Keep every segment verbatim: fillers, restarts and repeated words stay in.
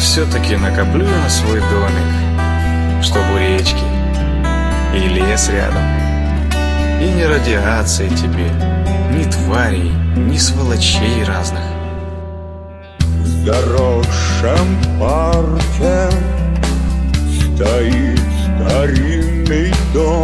все-таки накоплю на свой домик, чтобы речки и лес рядом. И ни радиации тебе, ни тварей, ни сволочей разных. В заросшем парке стоит старинный дом,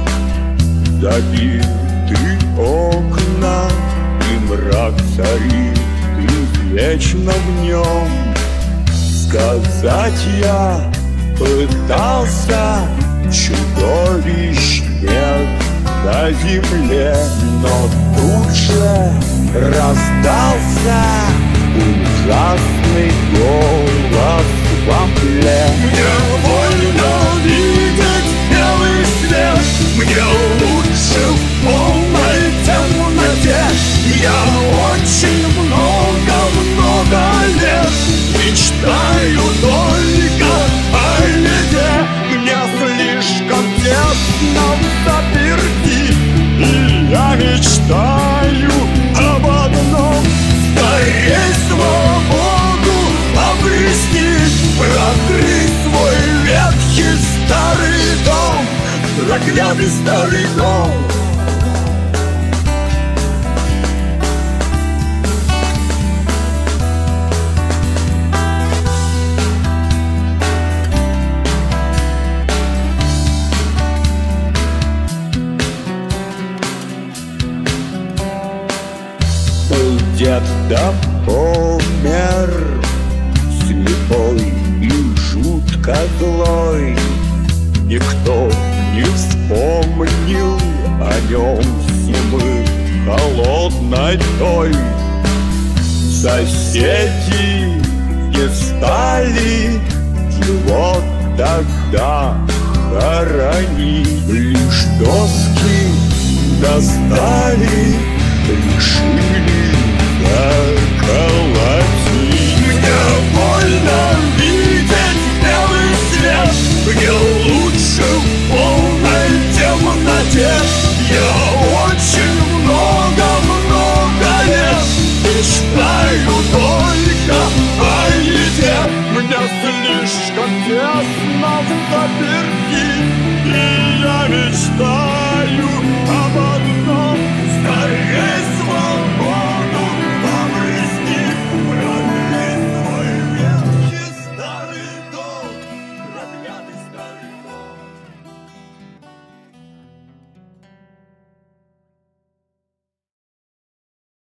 забиты окна, и мрак царит извечно в нем. Сказать я пытался, чудовищ нет на земле, но тут же раздался ужасный голос во мгле. Мне больно видеть белый свет, мне лучше в полной темноте. Я очень много-много лет мечтаю только о лете. Мне слишком тесно в заперти, и я мечтаю об одном: скорей свободу обрести, прокрыть свой ветхий старый дом, проклятый старый дом. Дед да помер, слепой и жутко злой. Никто не вспомнил о нем зимы холодной той. Соседи не стали его тогда хоронить. Лишь доски достали, решили заколотить. Мне больно видеть белый свет, мне лучше в полной темноте. Я